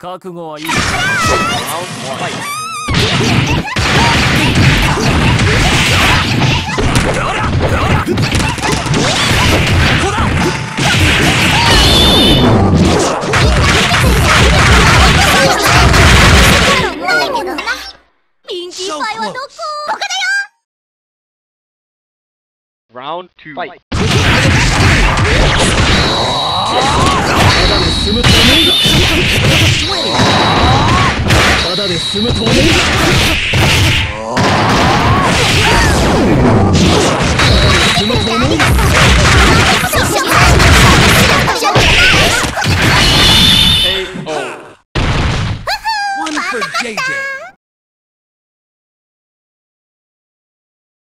覚悟はいい。 Round 2 fight. ただで済むと思うか。ただで済むと思うか。